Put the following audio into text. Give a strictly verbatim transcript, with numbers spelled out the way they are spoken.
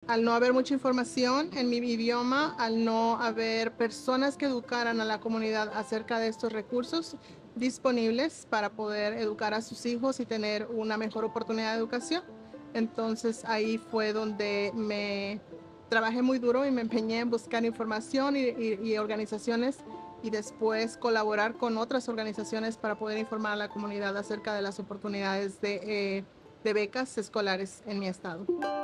al no haber mucha información en mi idioma, al no haber personas que educaran a la comunidad acerca de estos recursos disponibles para poder educar a sus hijos y tener una mejor oportunidad de educación. Entonces ahí fue donde me trabajé muy duro y me empeñé en buscar información y, y- y organizaciones y después colaborar con otras organizaciones para poder informar a la comunidad acerca de las oportunidades de, eh, de becas escolares en mi estado.